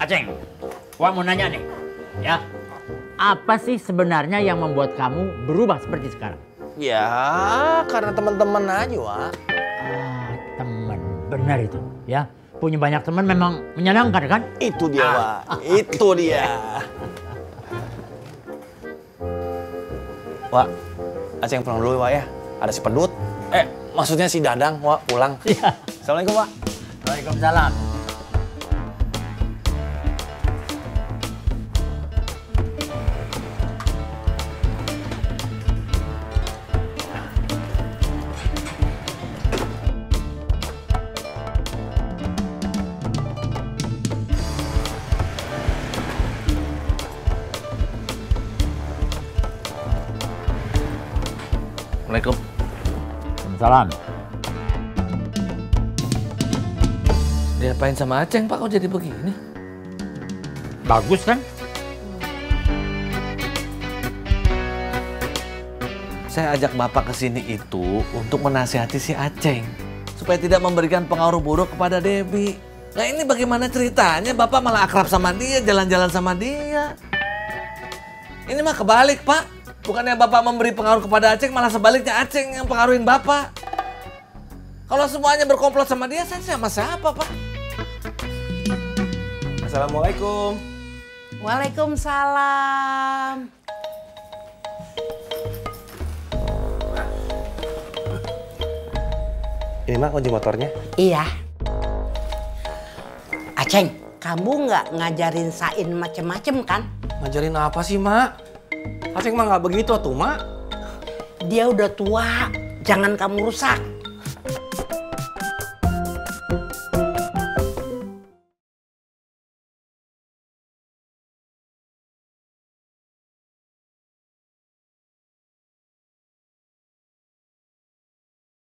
Aceng, Wak mau nanya nih, ya. Apa sih sebenarnya yang membuat kamu berubah seperti sekarang? Ya, karena teman-teman aja, Wak. Teman, benar itu, ya. Punya banyak teman memang menyenangkan kan? Itu dia, Wak. Itu dia. Wak, Aceng pulang dulu, Wak ya. Ada si Pedut. Maksudnya si Dadang, Wak, pulang. Iya. Assalamualaikum, Wak. Waalaikumsalam. Assalamualaikum. Salam. Diapain sama Aceng, Pak? Kok jadi begini? Bagus kan? Saya ajak Bapak ke sini itu untuk menasihati si Aceng. Supaya tidak memberikan pengaruh buruk kepada Debbie. Nah ini bagaimana ceritanya Bapak malah akrab sama dia, jalan-jalan sama dia. Ini mah kebalik, Pak. Bukannya Bapak memberi pengaruh kepada Aceng, malah sebaliknya Aceng yang pengaruhin Bapak. Kalau semuanya berkomplot sama dia, saya sama siapa, Pak? Assalamualaikum. Waalaikumsalam. Ini mah kunci motornya. Iya. Aceng, kamu nggak ngajarin Sain macem-macem kan? Ngajarin apa sih, Mak? Aceng mah nggak begitu tuh, Mak. Dia udah tua, jangan kamu rusak.